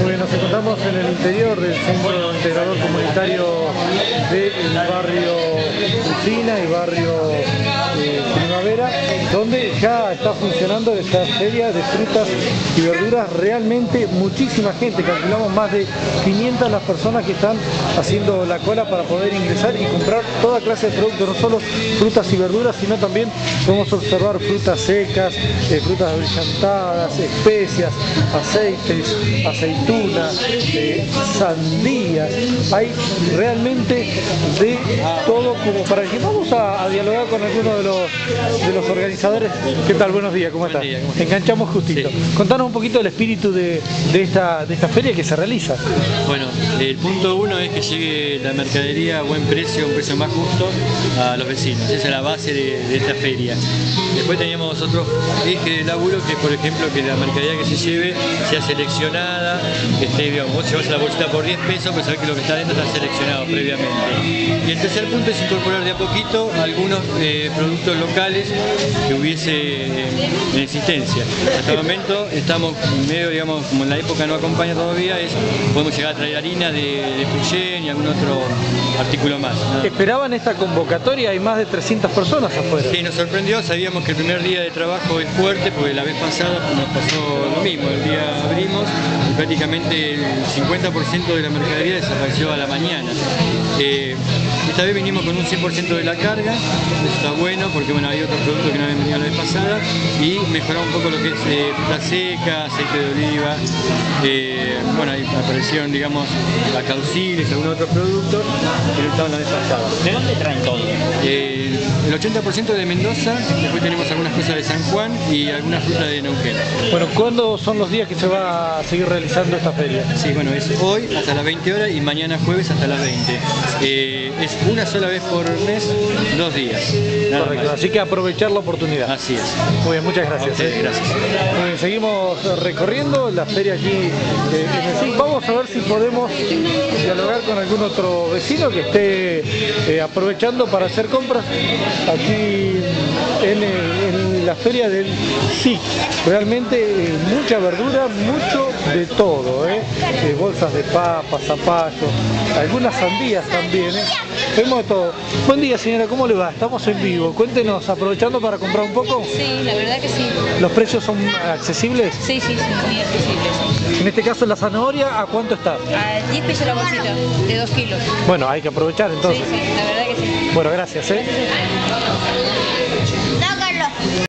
bien, nos encontramos en el interior del Centro Integrador Comunitario del barrio Usina y barrio Primavera, donde ya está funcionando esta feria de frutas y verduras. Realmente muchísima gente, calculamos más de 500 las personas que están haciendo la cola para poder ingresar y comprar toda clase de productos, no solo frutas y verduras, sino también podemos observar frutas secas, frutas brillantadas, especias, aceites, aceitunas, sandías. Hay realmente de todo como para que vamos a dialogar con alguno de los organizadores. ¿Qué tal? Buenos días, ¿cómo estás? Enganchamos justito. Sí. Contanos un poquito del espíritu de esta feria que se realiza. Bueno, el punto uno es que llegue la mercadería a buen precio, a un precio más justo a los vecinos. Esa es la base de esta feria. Después teníamos otros ejes de laburo, que por ejemplo que la mercadería que se lleve sea seleccionada, digamos, vos llevas la bolsita por 10 pesos, pero sabés que lo que está dentro está seleccionado previamente. Y el tercer punto es incorporar de a poquito algunos productos locales que hubiese en existencia. Hasta el momento estamos medio, digamos, como en la época no acompaña todavía, podemos llegar a traer harina de Puyén y algún otro artículo más, ¿no? ¿Esperaban esta convocatoria? Hay más de 300 personas afuera. Sí, nos sorprendió, sabíamos que el primer día de trabajo es fuerte, porque la vez pasada nos pasó lo mismo. El día abrimos y prácticamente el 50% de la mercadería desapareció a la mañana. Esta vez vinimos con un 100% de la carga, eso está bueno porque bueno, hay otros productos que no habían venido la vez pasada, y mejoramos un poco lo que es fruta seca, aceite de oliva, bueno, ahí aparecieron, digamos, la cauciles, algunos otros productos que no estaban la vez pasada. ¿De dónde traen todo? El 80% de Mendoza, después tenemos algunas cosas de San Juan y algunas frutas de Neuquén. Bueno, ¿cuándo son los días que se va a seguir realizando esta feria? Sí, bueno, es hoy hasta las 20 horas y mañana jueves hasta las 20. Es una sola vez por mes, 2 días. Correcto, así que aprovechar la oportunidad. Así es. Muy bien, muchas gracias. Gracias. Muy bien, seguimos recorriendo la feria aquí en el CIC. Vamos a ver si podemos dialogar con algún otro vecino que esté aprovechando para hacer compras aquí en la feria del CIC. Realmente mucha verdura, mucho de todo, bolsas de papas, zapallos, algunas sandías también. Vemos de todo. Buen día, señora, ¿cómo le va? Estamos en vivo. Cuéntenos, aprovechando para comprar un poco. Sí, la verdad que sí. ¿Los precios son accesibles? Sí, muy accesibles. En este caso, la zanahoria, ¿a cuánto está? A 10 pesos la bolsita, de 2 kilos. Bueno, hay que aprovechar entonces. Sí, la verdad que sí. Bueno, gracias. Gracias.